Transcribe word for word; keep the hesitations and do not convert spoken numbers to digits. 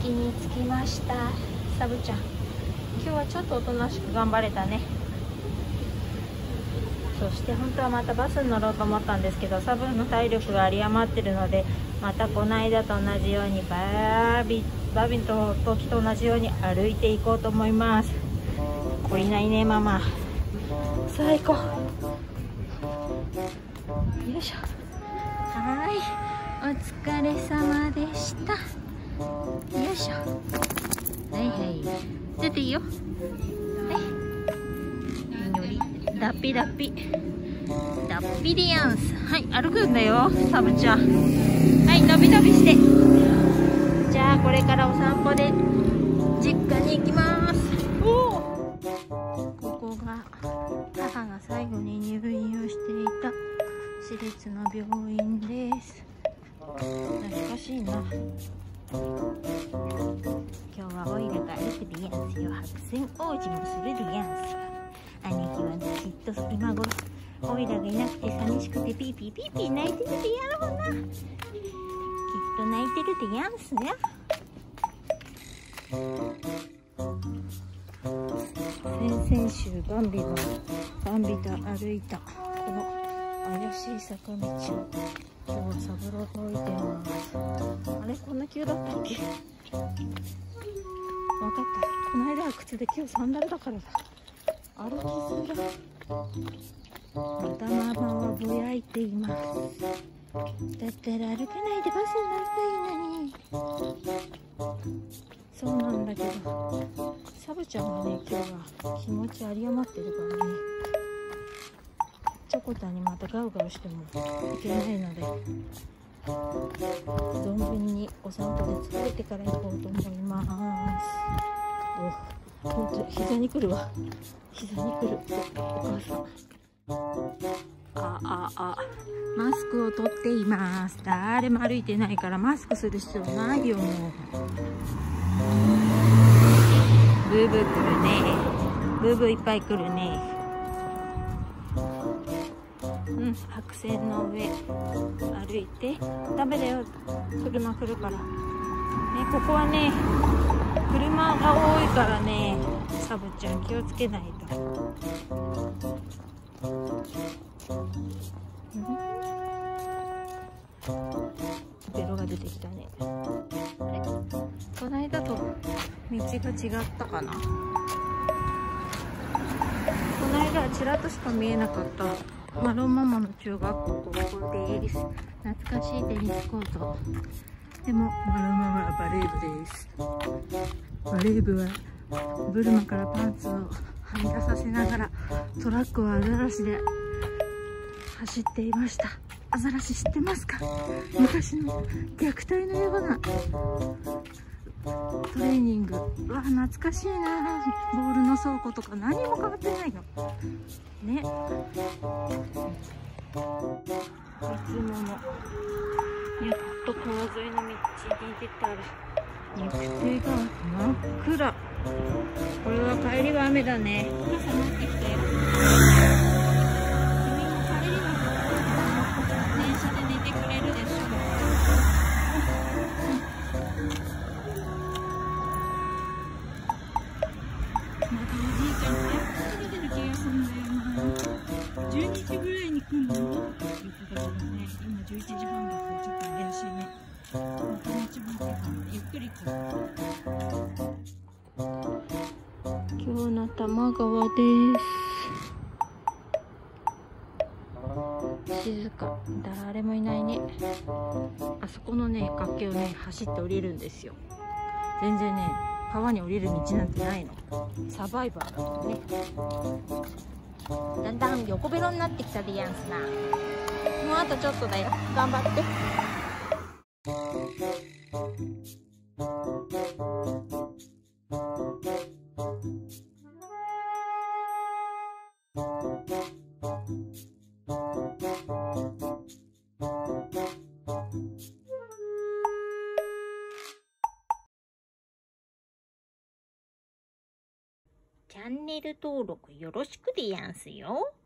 駅に着きました。サブちゃん、今日はちょっとおとなしく頑張れたね。そして本当はまたバスに乗ろうと思ったんですけど、サブの体力が有り余ってるので、またこの間と同じようにバービバービンと時と同じように歩いていこうと思います。懲りないねママ、最高。よいしょ。はい、お疲れ様でした。よいしょ。はいはい、出ていいよ。はい、のりダッピダッピダッピリアンス。はい、歩くんだよサブちゃん。はい、のびのびして。じゃあこれからお散歩で実家に行きます。おお、ここが母が最後に入院をしていた私立の病院です。懐かしいな。今日はオイラが歩くでやんすよ。白線王子もするでやんす。兄貴はきっと今頃オイラがいなくて寂しくてピーピーピーピー泣いてるでやろうな。きっと泣いてるでやんすね。先々週バンビがバンビと歩いたこの怪しい坂道を今日はサブローと置いてます。あれ、こんな急だったっけ。分かった、この間は靴で今日サンダルだからだ。歩きづらい。またママはぼやいています。だったら歩かないでバスに乗ればいいのに。そうなんだけどサブちゃんがね、今日は気持ち有り余ってるからね、チョコタンにまたガウガウしてもいけないので、存分にお散歩で疲れてから行こうと思います。お、ほんと膝に来るわ、膝に来る。お母さん、あああマスクを取っています。誰も歩いてないからマスクする必要ないよ。もうブーブー来るね。ブーブーいっぱい来るね。うん、白線の上歩いて。ダメだよ、車来るからね。ここはね車が多いからね、サブちゃん気をつけないと。うん、ベロが出てきたね。あれ、この間と道が違ったかな。この間はちらっとしか見えなかったマロンママの中学校、ここです。懐かしいテニスコート。でもマロンママはバレー部です。バレー部はブルマからパンツをはみ出させながらトラックをアザラシで走っていました。アザラシ知ってますか？昔の虐待のようなトレーニング。うわ、懐かしいな。ボールの倉庫とか何も変わってないのね。いつものやっと川沿いの道に出たら行く手が真っ暗。これは帰りは雨だね。傘持ってきたよ。君も帰りは電車で寝てくれるでしょ。またおじいちゃん早く出てる気がするんだよな。じゅうにじぐらいに来るのって言ってたけどね、今じゅういちじはんだからちょっと怪しいね。また道もゆっくり来る。今日の多摩川です。静か、誰もいないね。あそこのね崖をね走って降りるんですよ。全然ね川に降りる道なんてないの。サバイバーだもんね。だんだん横ベロになってきたでやんすな。もうあとちょっとだよ、頑張って。チャンネル登録よろしくでやんすよ。